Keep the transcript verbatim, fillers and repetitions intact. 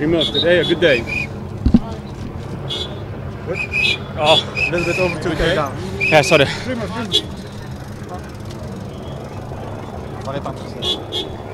Primož, today a good day. Good. Oh, A little bit over two K down. yeah, sorry. Primož, Primož. Pane pan předseda.